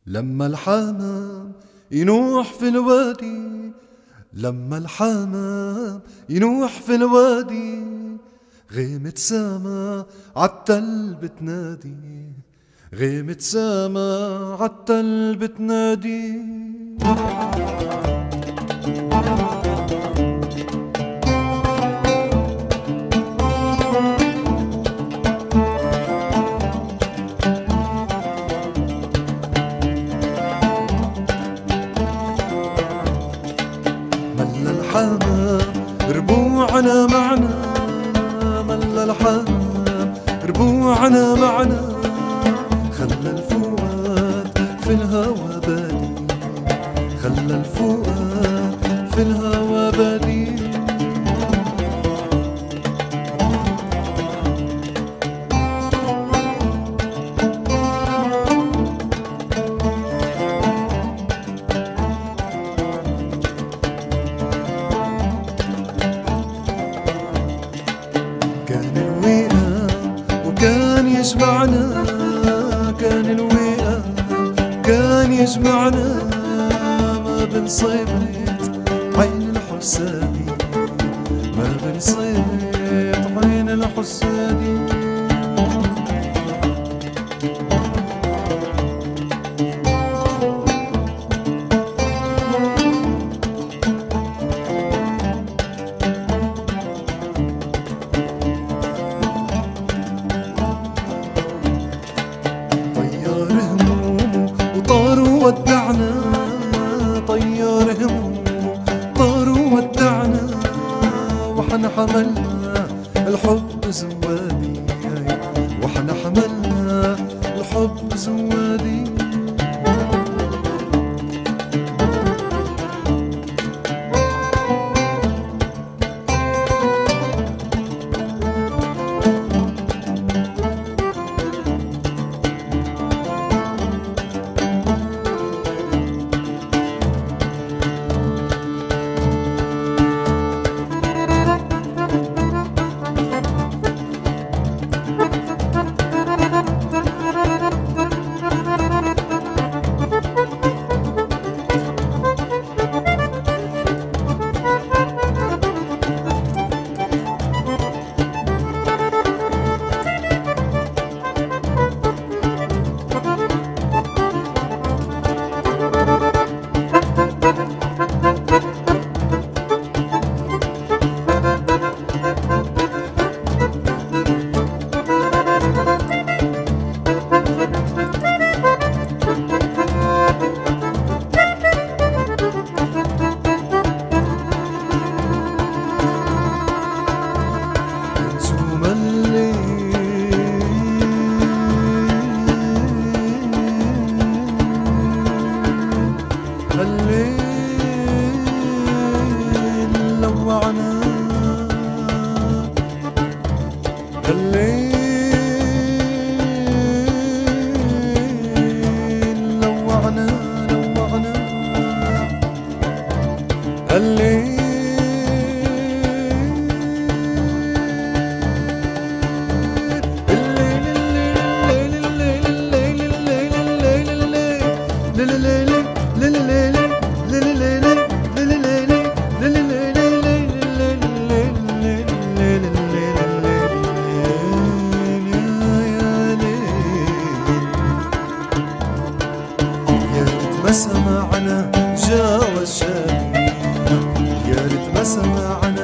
لما الحمام ينوح في الوادي، لما الحمام ينوح في الوادي، غيمة سما عالتل بتنادي، غيمة سما عالتل بتنادي. ملا الحمام ربوعنا معنا، ملا الحمام ربوعنا معنا، خلى الفؤاد في الهوى بادي، خلى الفؤاد في الهوى بادي. كان الوئام وكان يجمعنا، كان الوئام كان يجمعنا، ما بين صيبة عين الحسادي، ما بين صيبة عين الحسادي. طيار همومه وطار وودعنا، طيار همومه طار وودعنا، وحنا حملنا الحب زوادي، وحنا حملنا الحب زوادي. الليل لوعنا، الليل لوعنا، لوعنا الليل. ما سمعنا جاوز شادي، يا ريت ما سمعنا